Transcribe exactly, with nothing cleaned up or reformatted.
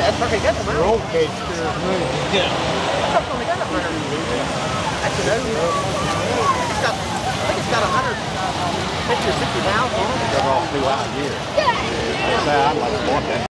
that's perfect. That's a Your old cage scares me. Yeah. That's only got a hundred. That's an old. It's got, I think it's got a hundred fifty or sixty thousand on it. They're all throughout a year. I'd like to want that.